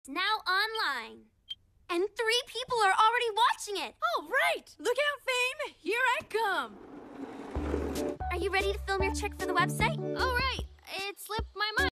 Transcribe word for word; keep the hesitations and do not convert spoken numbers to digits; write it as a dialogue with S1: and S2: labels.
S1: now online. And three people are already watching it.
S2: Oh, right! Look out, Fame! Here I come!
S1: Are you ready to film your trick for the website?
S2: All right,